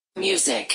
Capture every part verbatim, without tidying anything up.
Music.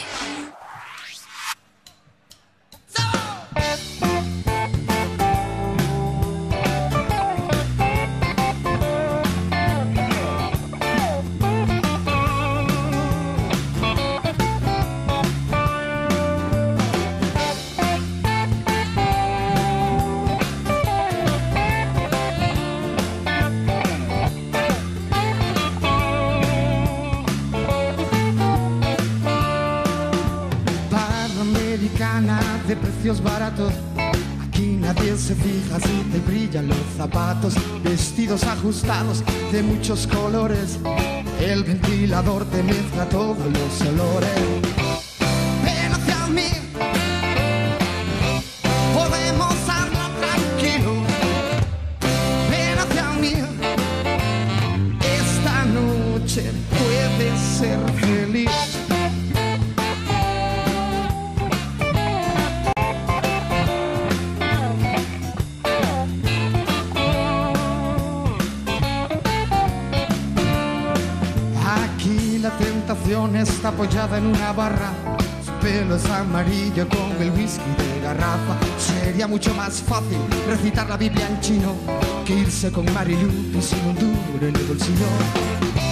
De precios baratos, aquí nadie se fija si te brillan los zapatos, vestidos ajustados de muchos colores, el ventilador te mezcla todos los olores. Ven hacia mí, podemos hablar tranquilo. Ven hacia mí, esta noche puedes ser feliz. La tentación está apoyada en una barra, su pelo es amarillo con el whisky de garrafa. Sería mucho más fácil recitar la Biblia en chino que irse con Marilu y sin un duro en el bolsillo.